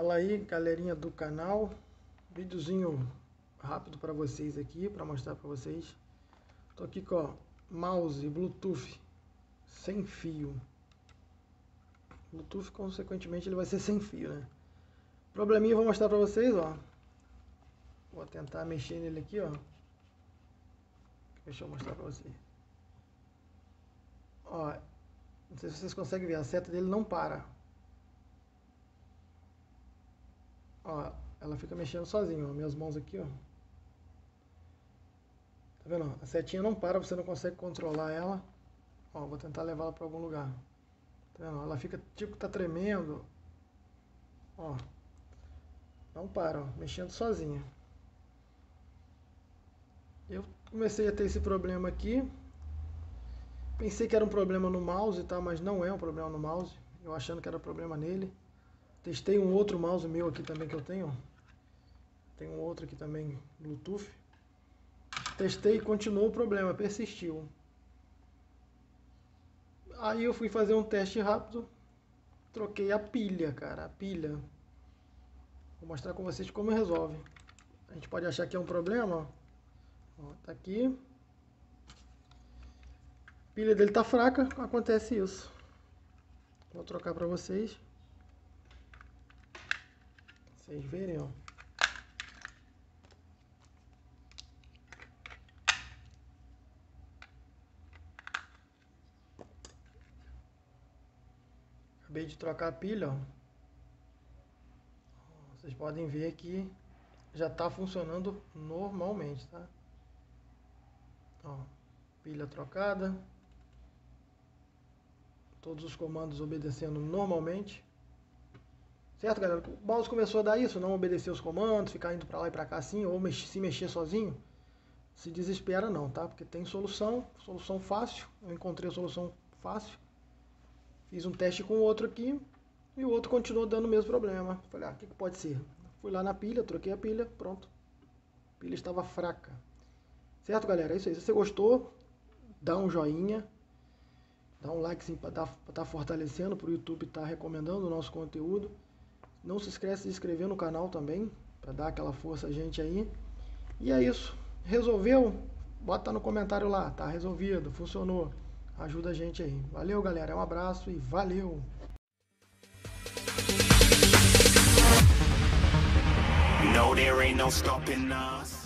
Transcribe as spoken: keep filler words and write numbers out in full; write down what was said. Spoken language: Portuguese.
Fala aí, galerinha do canal. Videozinho rápido para vocês aqui, para mostrar para vocês. Tô aqui com ó, mouse Bluetooth sem fio. Bluetooth, consequentemente, ele vai ser sem fio, né? Probleminha, eu vou mostrar para vocês, ó. Vou tentar mexer nele aqui, ó. Deixa eu mostrar para vocês. Ó, não sei se vocês conseguem ver, a seta dele não para. Ó, ela fica mexendo sozinha, ó. Minhas mãos aqui, ó. Tá vendo? A setinha não para, você não consegue controlar ela. Ó, vou tentar levá-la para algum lugar. Tá vendo? Ela fica, tipo, tá tremendo. Ó. Não para, ó. Mexendo sozinha. Eu comecei a ter esse problema aqui. Pensei que era um problema no mouse, tá? Mas não é um problema no mouse. Eu achando que era problema nele. Testei um outro mouse meu aqui também que eu tenho, ó. Tem um outro aqui também, Bluetooth. Testei e continuou o problema, persistiu. Aí eu fui fazer um teste rápido. Troquei a pilha, cara, a pilha. Vou mostrar com vocês como resolve. A gente pode achar que é um problema, ó. Ó, tá aqui. A pilha dele tá fraca, acontece isso. Vou trocar pra vocês. Vocês verem, ó. Acabei de trocar a pilha, ó. Vocês podem ver que já está funcionando normalmente, tá? Ó, pilha trocada. Todos os comandos obedecendo normalmente. Certo, galera? O mouse começou a dar isso, não obedecer os comandos, ficar indo para lá e para cá assim, ou mex- se mexer sozinho. Se desespera não, tá? Porque tem solução, solução fácil. Eu encontrei a solução fácil. Fiz um teste com o outro aqui e o outro continuou dando o mesmo problema. Falei, ah, o que, que pode ser? Fui lá na pilha, troquei a pilha, pronto. A pilha estava fraca. Certo, galera? É isso aí. Se você gostou, dá um joinha. Dá um like para estar tá fortalecendo, para o YouTube estar tá recomendando o nosso conteúdo. Não se esquece de se inscrever no canal também, para dar aquela força a gente aí. E é isso. Resolveu? Bota no comentário lá. Tá resolvido, funcionou. Ajuda a gente aí. Valeu, galera. Um abraço e valeu! No, there ain't no stopping us.